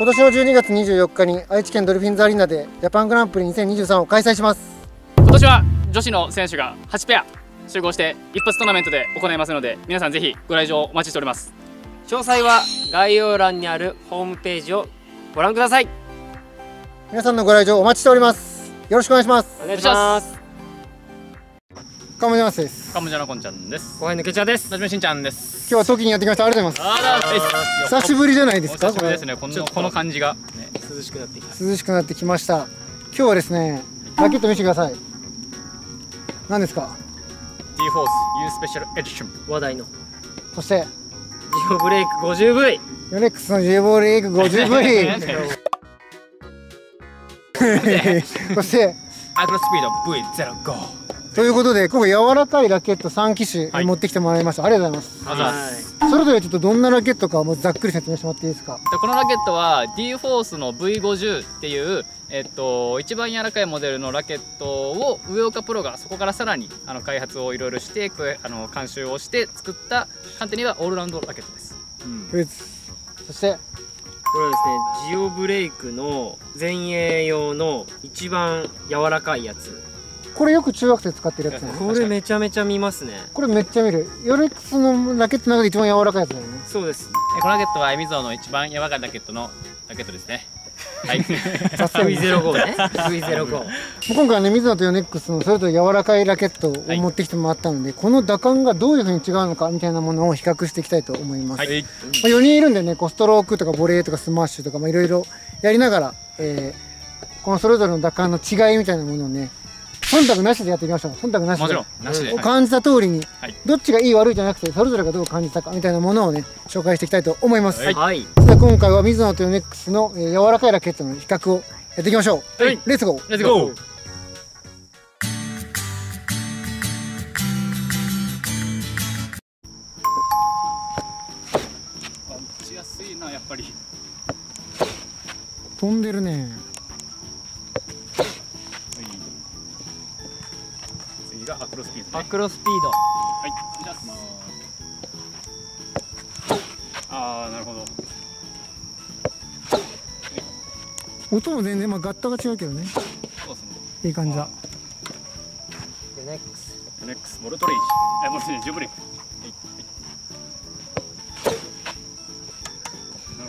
今年の12月24日に愛知県ドルフィンズアリーナでジャパングランプリ2023を開催します。 今年は女子の選手が8ペア集合して一発トーナメントで行いますので、皆さんぜひご来場お待ちしております。 詳細は概要欄にあるホームページをご覧ください。 皆さんのご来場お待ちしております。よろしくお願いします。 お願いします。 カモジャマスです。 カムジャナコンちゃんです。 後輩のケチャです。 はじめしんちゃんです。 今日はトキにやってきました。ありがとうございます。久しぶりじゃないですか。 久しぶりですね。この感じが、ね、 涼しくなってきた。 涼しくなってきました。今日はですね、ラケット見せてください。何ですか？ D フォース U スペシャルエディション話題のそしてジオブレイク 50V ヨネックスのジオブレイク 50V そしてアクロスピード V05 ということで、今回柔らかいラケット3機種、 はい持ってきてもらいました。ありがとうございます。それぞれちょっとどんなラケットかもうざっくり説明してもらっていいですか？ このラケットは D フォースの V50 っていう、一番柔らかいモデルのラケットを上岡プロがそこからさらに開発をいろいろして監修をして作った簡単にはオールラウンドラケットです。 そしてこれはですね、ジオブレイクの前衛用の一番柔らかいやつ。 これよく中学生使ってるやつね。 これめちゃめちゃ見ますね。 これめっちゃ見る。ヨネックスのラケットの中で一番柔らかいやつだよね。 そうです。 このラケットはエミゾーの一番柔らかいラケットのラケットですね。はい。 V05 ね。V05。 今回はね、ミズノとヨネックスのそれぞれ柔らかいラケットを持ってきてもらったので、この打感がどういうふうに違うのかみたいなものを比較していきたいと思います。 はい。 4人いるんでね、ストロークとかボレーとかスマッシュとかいろいろやりながら、このそれぞれの打感の違いみたいなものをね、忖度なしでやっていきましょう。忖度なしで。 もちろんなしで。 感じた通りに、 はい、 どっちがいい悪いじゃなくて、それぞれがどう感じたかみたいなものをね、紹介していきたいと思います。 はい。 で今回はミズノとヨネックスの、柔らかいラケットの比較をやっていきましょう。 はい。 レッツゴー。 レッツゴー。打ちやすいな、やっぱり。 飛んでるね。 次がアクロスピード、ね。 アクロスピード。 はい。じゃあ、なるほど。 音も全然ガッタが違うけどね。 そうですね。 いい感じだ。 ヨネックス。 ヨネックスモルトレイジ。モルトレイジ、ジオブレイク。はい。なる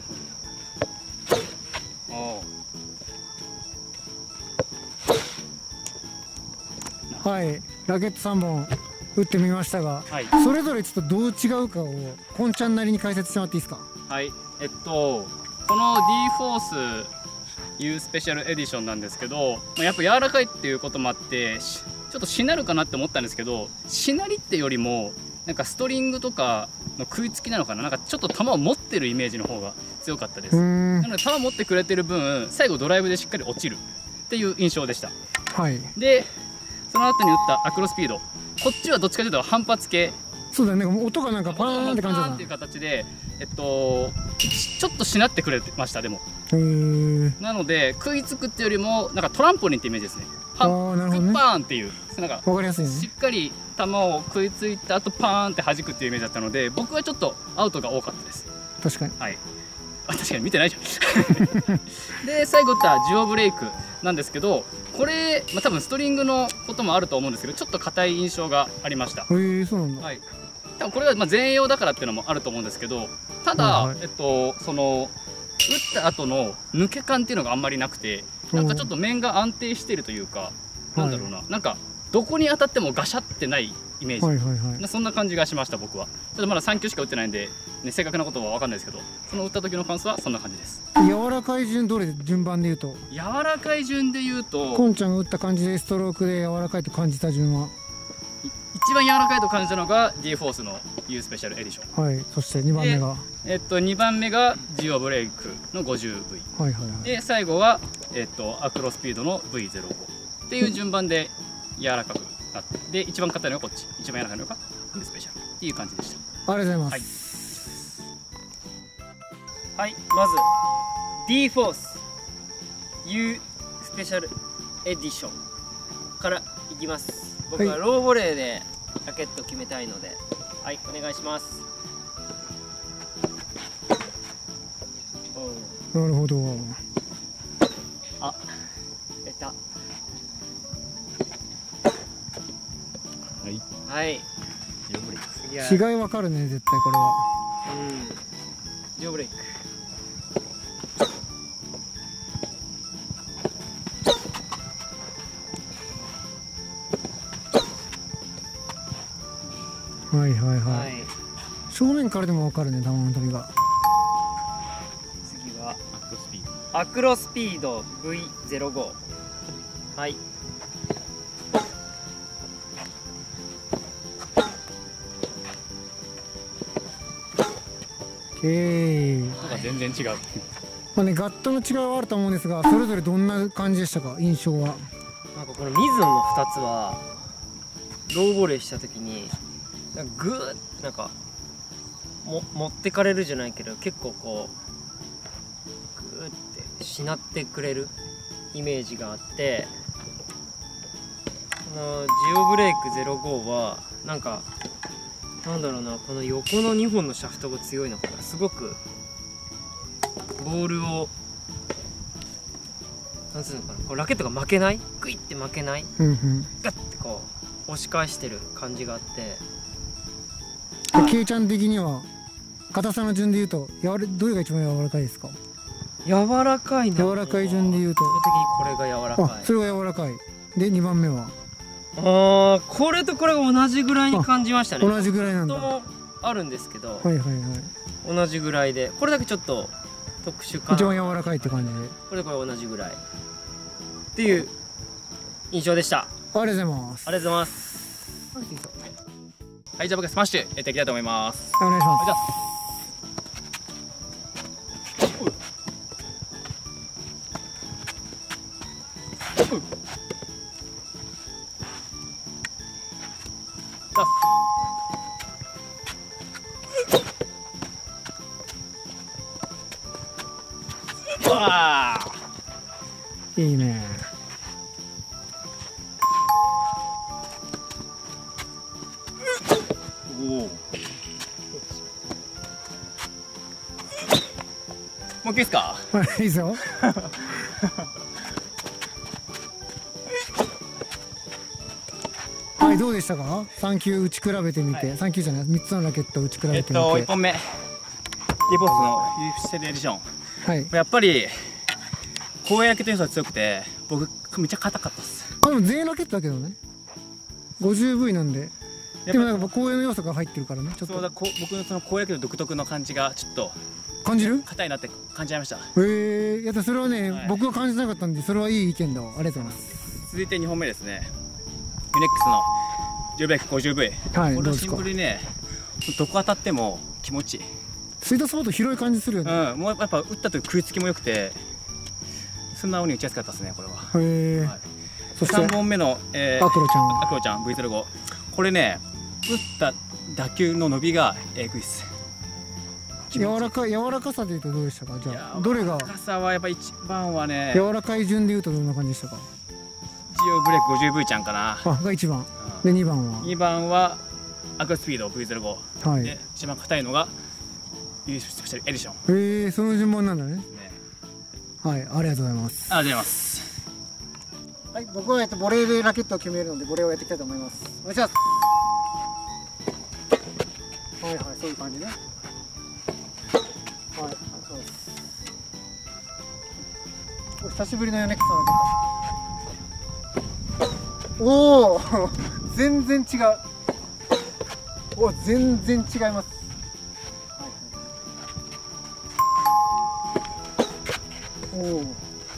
ほど。 はい、ラケット3本打ってみましたが、 はい、 それぞれちょっとどう違うかをこんちゃんなりに解説してもらっていいですか？ はい、この D フォース U スペシャルエディションなんですけど、やっぱ柔らかいっていうこともあってちょっとしなるかなって思ったんですけど、しなりってよりもなんかストリングとかの食いつきなのかな、なんかちょっと球を持ってるイメージの方が強かったです。なので球を持ってくれてる分最後ドライブでしっかり落ちるっていう印象でした。 はい。 でその後に打ったアクロスピード、こっちはどっちかというと反発系。 そうだね、音がなんかパーンって感じだな。 パーンっていう形で、ちょっとしなってくれてました。でもなので食いつくっていうよりもなんかトランポリンってイメージですね。 ああ、なるほどね。 パーンっていうなんかわかりやすいね。 しっかり球を食いついた後パーンって弾くっていうイメージだったので、僕はちょっとアウトが多かったです。 確かに。 はい。確かに見てないじゃん。で最後打ったジオブレイクなんですけど、これ、多分ストリングのこともあると思うんですけど、ちょっと硬い印象がありました。 そうなんだ。 はい。多分これが前衛用だからっていうのもあると思うんですけど、ただ、その打った後の抜け感っていうのがあんまりなくて、なんかちょっと面が安定しているというか、なんだろうな、なんかどこに当たってもガシャってないイメージ、そんな感じがしました。僕はちょっとまだ3球しか打ってないんで、正確なことは分かんないですけど、その打った時の感想はそんな感じです。 柔らかい順どれで順番で言うと、 柔らかい順で言うと、 こんちゃんが打った感じでストロークで柔らかいと感じた順は、 一番柔らかいと感じたのが D フォースの U スペシャルエディション。 はい。そして2番目が 2番目がジオブレイクの 50V。で最後はアクロスピードの V05 っていう順番で柔らかくなって、で一番硬いのがこっち、一番柔らかいのが U スペシャルっていう感じでした。 ありがとうございます。 はい、まず D フォース U スペシャルエディションからいきます。僕はローボレーでラケット決めたいので、はい、お願いします。 なるほど。 あ、やった。 はいはい。 ジオブレイク。 次は違いわかるね、絶対これは。 ジオブレイク。 はいはいはい。 はい。 正面からでもわかるね、弾の飛びが。 次はアクロスピード。 アクロスピード V05。はい。 音が全然違う。 まあね、ガットの違いはあると思うんですが、それぞれどんな感じでしたか、印象は。 なんかこのミズノの2つはローボレーした時になんかグーッなんか持ってかれるじゃないけど結構こうグーってしなってくれるイメージがあって、このジオブレイク05はなんかなんだろうな、この横の2本のシャフトが強いのかな、すごくボールをなんつうのかな、こうラケットが負けない、グイって負けない、 うんうん。 ガッてこう押し返してる感じがあって、 で、ケイちゃん的には硬さの順で言うとどれが一番柔らかいですか？ 柔らかいな。 柔らかい順で言うと、 圧倒的にこれが柔らかい。 あ、それが柔らかい。で、2番目はこれとこれが同じぐらいに感じましたね。 同じぐらいなんだ。 ともあるんですけど、 はいはいはい。 同じぐらいで、これだけちょっと特殊かな。 一番柔らかいって感じで。 これとこれ同じぐらいっていう印象でした。 ありがとうございます。 ありがとうございます。 はい、じゃあ僕スマッシュやっていきたいと思います。 お願いします。 じゃあわあ、 いいね。 おお。もう一回ですか？ はい、いいですよ。はい、どうでしたか？3球打ち比べてみて、3球じゃない、3つのラケットを打ち比べてみて。 1本目、ディボスのユーステルエディション。 はい。 やっぱり公園焼けという要素が強くて、僕めっちゃ硬かったっす。 あ、でも全ラケットだけどね。50V なんで。でもなんか公園の要素が入ってるからね。ちょっとそうだ、僕のその公園焼けの独特の感じがちょっと感じる？ 硬いなって感じちゃいました。 へえ。いや、それはね、 はい、 僕は感じなかったんで、それはいい意見だわ。ありがとうございます。 続いて2本目ですね。ユネックスのジオブレイク 50V。 はい、 これはシンどうですか？ プルにね、どこ当たっても気持ちいい。 スイートスポット広い感じするよね。 うん、もうやっぱ打った時食いつきも良くて、素直に打ちやすかったですね、これは。 へえ。 はい、 そして 3本目の、 アクロちゃん。 アクロちゃん V05。これね、打った打球の伸びがえぐいっす。 柔らかさで言うとどうでしたか？じゃあどれが柔らかさはやっぱ一番はね、 柔らかい順で言うとどんな感じでしたか？ ジオブレイク 50V ちゃんかな。 あ、が1番で、2番は 2番はアクロスピード V05、 はい。 で一番硬いのがユースペシャルエディション。 その順番なんだね。 ね、 はい、ありがとうございます。 ありがとうございます。 はい、僕はボレーでラケットを決めるのでボレーをやっていきたいと思います。お願いします。はいはい、そういう感じね。はい、そうです。お久しぶりのヨネックスのラケット。おお全然違う。お、全然違います。はいはい、おお。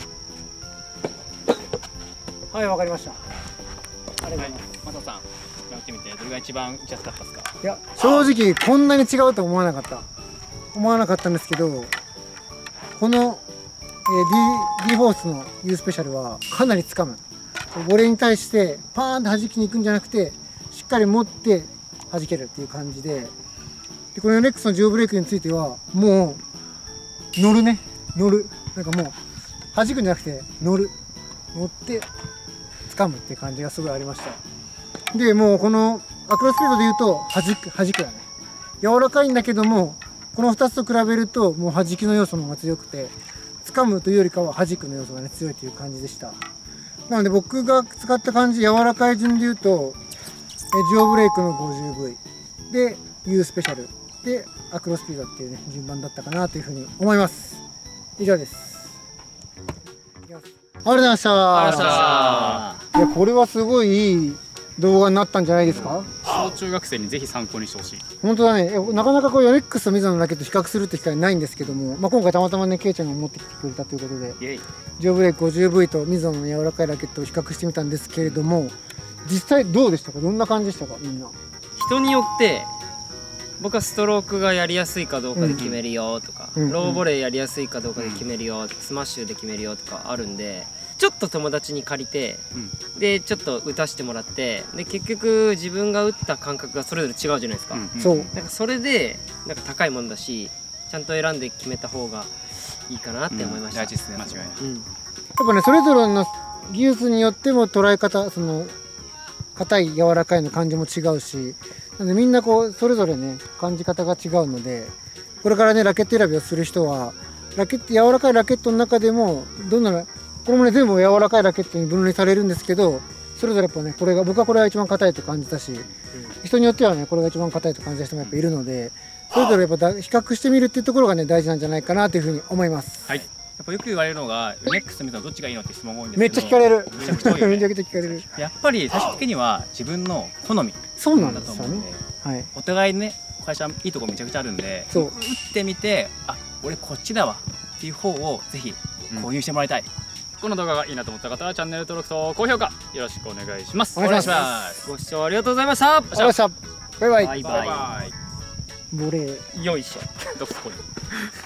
はい、わかりました。ありがとうございます。 マサさん、やってみてどれが一番打ちやすかったですか？ いや、正直こんなに違うと思わなかったんですけど、この、D フォースの U スペシャルはかなり掴む。ボレーに対してパーンと弾きに行くんじゃなくて、しっかり持って弾けるっていう感じで、このヨネックスのジオブレイクについてはもう乗るね、乗る、なんかもう弾くんじゃなくて乗って掴むっていう感じがすごいありました。でもうこのアクロスピードで言うと弾くだね。柔らかいんだけども、この2つと比べるともう弾きの要素の方が強くて、 掴むというよりかは弾くの要素がね強いという感じでした。なので僕が使った感じ、柔らかい順で言うとジオブレイクの 50V で U スペシャルでアクロスピードっていうね順番だったかなというふうに思います。以上です。いきます。ありがとうございました。 ありがとうございまいや、これはすごいいい動画になったんじゃないですか。 小中学生にぜひ参考にしてほしい。 本当だね。なかなかこうヨネックスとミズノのラケット比較するって機会ないんですけども、今回たまたまねケイちゃんが持ってきてくれたということで、 イエイ。 ジオブレイク 50V とミズノの柔らかいラケットを比較してみたんですけれども、実際どうでしたか。どんな感じでしたかみんな。 人によって僕はストロークがやりやすいかどうかで決めるよとか、 うんうんローボレーやりやすいかどうかで決めるよ、スマッシュで決めるよとかあるんで、ちょっと友達に借りて、でちょっと打たしてもらって、で結局自分が打った感覚がそれぞれ違うじゃないですか、 そう。 なんかそれでなんか高いもんだし、ちゃんと選んで決めた方がいいかなって思いました。 大事ですね、間違いない。 やっぱね、それぞれの技術によっても捉え方、その硬い柔らかいの感じも違うし、なんでみんなこうそれぞれね感じ方が違うので、これからねラケット選びをする人は柔らかいラケットの中でもどんなこれもね全部柔らかいラケットに分類されるんですけど、それぞれやっぱね僕はこれが一番硬いと感じたし、人によってはねこれが一番硬いと感じた人もやっぱいるので、それぞれやっぱ比較してみるっていうところがね大事なんじゃないかなというふうに思います。 はい。やっぱよく言われるのがヨネックスとミズノどっちがいいのって質問が多いんですめっけど、 ちゃ聞かれる。 めちゃくちゃ多いよねめちゃくちゃ聞かれる。 やっぱり最終的には自分の好みそうなんだですよね。 と思うんで、 はい。 お互いね会社いいとこめちゃくちゃあるんで、 そう打ってみて、あ、俺こっちだわっていう方をぜひ購入してもらいたい。 この動画がいいなと思った方はチャンネル登録と高評価よろしくお願いします。 お願いしお願いします。 ます。 ご視聴ありがとうございました。 ありがとうございました。バイバイ。 バイバイ。 ボレー。 よいしょ。 どここれ。